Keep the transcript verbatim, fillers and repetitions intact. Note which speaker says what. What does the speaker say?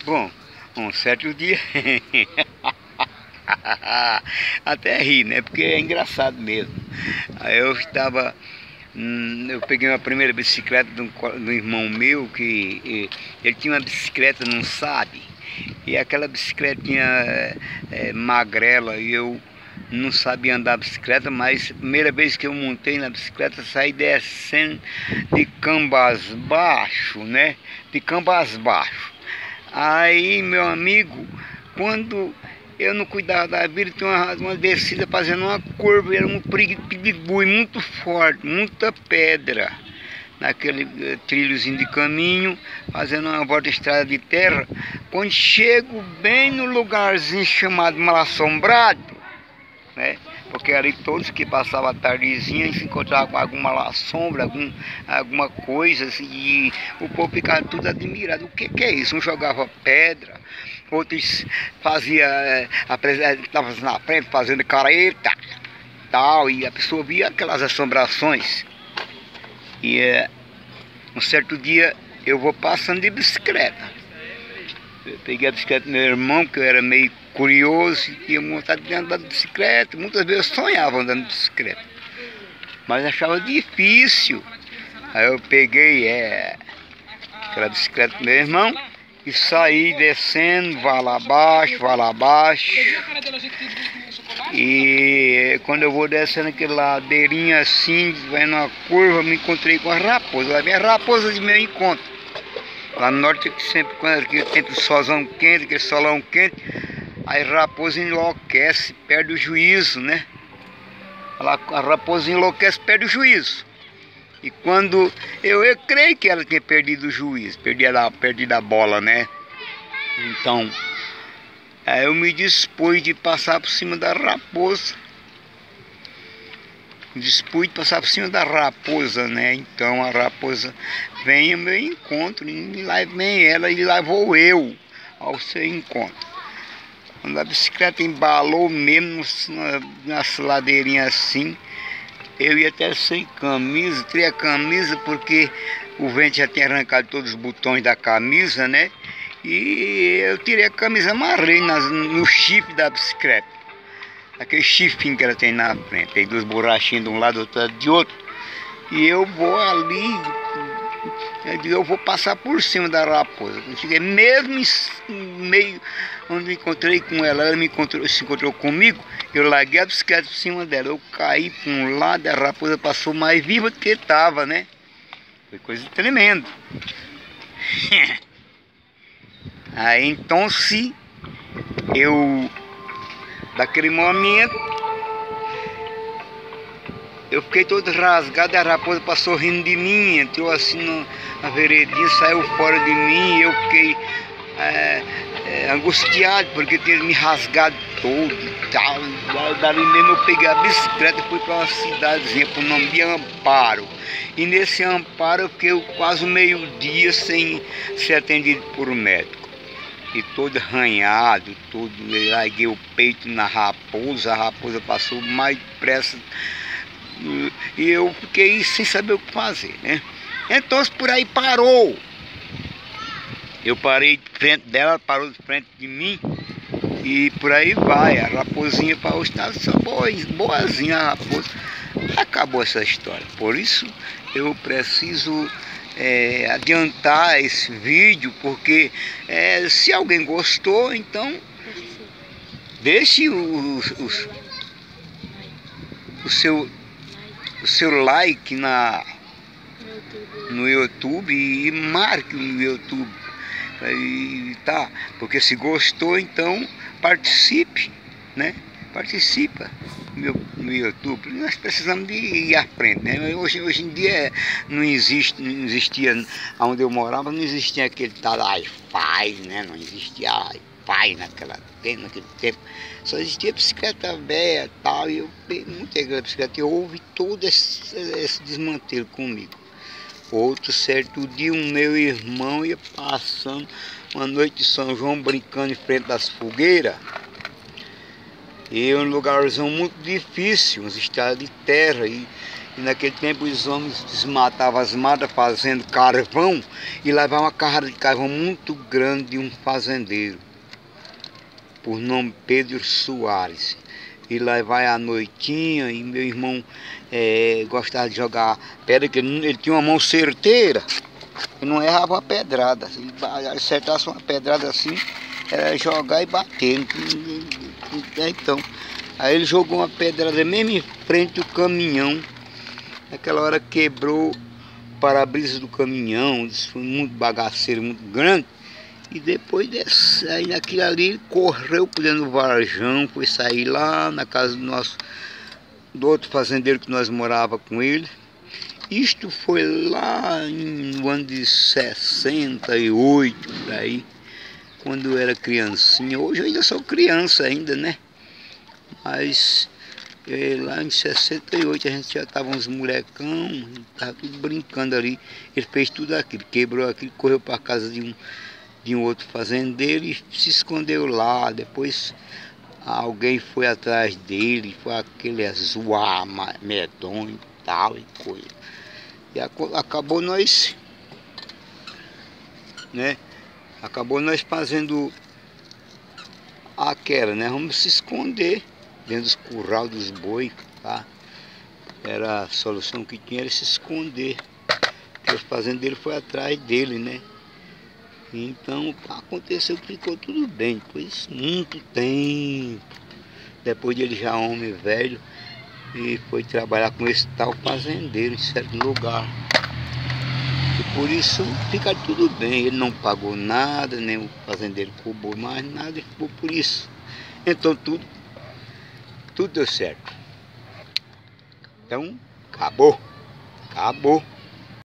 Speaker 1: Bom, um certo dia, até ri, né? Porque é engraçado mesmo. Aí eu estava, hum, eu peguei uma primeira bicicleta de um, co- de um irmão meu, que eh, ele tinha uma bicicleta, não sabe? E aquela bicicletinha é, é, magrela, e eu não sabia andar bicicleta, mas a primeira vez que eu montei na bicicleta, saí descendo de cambas baixo, né? De cambas baixo. Aí, meu amigo, quando eu não cuidava da vida, tinha uma, uma descida fazendo uma curva, era um pedregulho muito forte, muita pedra, naquele eh, trilhozinho de caminho, fazendo uma volta de estrada de terra. Quando chego bem no lugarzinho chamado Mal Assombrado, né? Porque ali todos que passavam a tardezinha se encontravam com alguma sombra, algum, alguma coisa assim, e o povo ficava tudo admirado. O que, que é isso? Um jogava pedra, outros fazia, estavam na frente fazendo careta, tal, e a pessoa via aquelas assombrações. E é, um certo dia eu vou passando de bicicleta. Eu peguei a bicicleta do meu irmão, que eu era meio curioso e tinha vontade de andar de bicicleta. Muitas vezes eu sonhava andando de bicicleta, mas achava difícil. Aí eu peguei é, aquela bicicleta do meu irmão e saí descendo, vai lá abaixo, vai lá abaixo. E quando eu vou descendo aquela ladeirinha assim, vai numa curva, me encontrei com a raposa. Lá vem a raposa de meu encontro. Lá no norte, sempre quando tem o solzão quente, aquele solão quente, aí a raposa enlouquece, perde o juízo, né? A raposa enlouquece, perde o juízo. E quando eu, eu creio que ela tinha perdido o juízo, perdido a, perdido a bola, né? Então, aí eu me dispus de passar por cima da raposa. Dispus de passar por cima da raposa, né? Então a raposa vem ao meu encontro, e lá vem ela e lá vou eu ao seu encontro. Quando a bicicleta embalou mesmo nas ladeirinhas assim, eu ia até sem camisa, tirei a camisa porque o vento já tinha arrancado todos os botões da camisa, né? E eu tirei a camisa, amarrei nas, no chifre da bicicleta. Aquele chifrinho que ela tem na frente, tem duas borrachinhas de um lado, outro de outro. E eu vou ali, eu vou passar por cima da raposa. Eu cheguei mesmo em meio onde eu encontrei com ela, ela me encontrou, se encontrou comigo, eu larguei a bicicleta por cima dela. Eu caí para um lado, a raposa passou mais viva do que estava, né? Foi coisa tremenda. Aí então se eu, daquele momento, eu fiquei todo rasgado, a raposa passou rindo de mim, entrou assim no, na veredinha, saiu fora de mim, e eu fiquei é, é, angustiado, porque tinha me rasgado todo e tal. Dali mesmo eu peguei a bicicleta e fui para uma cidadezinha com o nome de Amparo. E nesse Amparo eu fiquei quase meio dia sem ser atendido por um médico. E todo arranhado, todo, eu larguei o peito na raposa, a raposa passou mais depressa. E eu fiquei sem saber o que fazer, né? Então por aí parou. Eu parei de frente dela, parou de frente de mim. E por aí vai, a raposinha para o estado, boazinha a raposa. Acabou essa história. Por isso eu preciso é, adiantar esse vídeo, porque é, se alguém gostou, então deixe o, o, o seu o seu like na, no YouTube e marque no YouTube, e, tá? Porque se gostou, então participe, né? Participa no meu, no YouTube. Nós precisamos de ir à frente, né? Hoje, hoje em dia não existe, não existia, onde eu morava, não existia aquele tal Wi-Fi, né? Não existia Wi-Fi naquela, naquele tempo. Só existia bicicleta velha e tal, e eu montei aquela bicicleta e houve todo esse, esse desmantelo comigo. Outro certo dia, um meu irmão ia passando uma noite de São João, brincando em frente das fogueiras. E um lugarzão muito difícil, uns estradas de terra, e, E naquele tempo os homens desmatavam as matas fazendo carvão e levavam uma carrada de carvão muito grande de um fazendeiro, por nome Pedro Soares. E lá vai à noitinha, e meu irmão é, gostava de jogar pedra, que ele, ele tinha uma mão certeira, e não errava uma pedrada. Se ele acertasse uma pedrada assim, era jogar e bater. Então, aí ele jogou uma pedrada mesmo em frente ao caminhão. Naquela hora quebrou o para-brisa do caminhão, isso foi muito bagaceiro, muito grande. E depois desse, aí naquilo ali ele correu por dentro do varjão, foi sair lá na casa do nosso, do outro fazendeiro que nós morava com ele. Isto foi lá no ano de sessenta e oito, por aí, quando eu era criancinha. Hoje eu ainda sou criança ainda, né? Mas é, lá em sessenta e oito a gente já estava uns molecão, estava tudo brincando ali. Ele fez tudo aquilo, quebrou aquilo, correu para a casa de um, de um outro fazendeiro e se escondeu lá. Depois alguém foi atrás dele, foi aquele zoar medonho e tal e coisa. E acabou nós, né? Acabou nós fazendo aquela, né? Vamos se esconder dentro dos curral dos boi, tá? Era a solução que tinha, era se esconder. Porque o fazendeiro foi atrás dele, né? Então aconteceu que ficou tudo bem. Depois muito tempo, depois de ele já homem velho, e foi trabalhar com esse tal fazendeiro em certo lugar. E por isso fica tudo bem. Ele não pagou nada, nem o fazendeiro cobrou mais nada, e ficou por isso. Então tudo Tudo deu certo. Então, acabou. Acabou.